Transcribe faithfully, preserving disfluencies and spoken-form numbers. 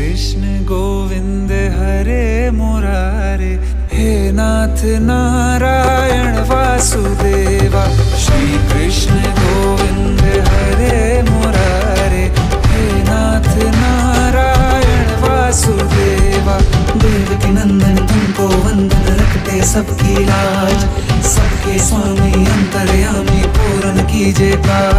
कृष्ण गोविंद हरे मुरारे, हे नाथ नारायण वासुदेवा। श्री कृष्ण गोविंद हरे मुरारे, हे नाथ नारायण वासुदेवा। देवकी नंदन तुमको वंदन, रखते सबकी लाज, सबके स्वामी अंतर्यामी पूर्ण कीजिए काज।